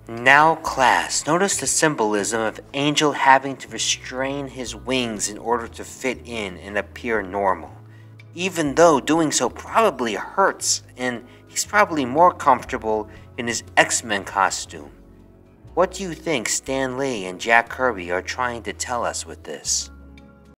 Now class, notice the symbolism of Angel having to restrain his wings in order to fit in and appear normal. Even though doing so probably hurts, and he's probably more comfortable in his X-Men costume. What do you think Stan Lee and Jack Kirby are trying to tell us with this?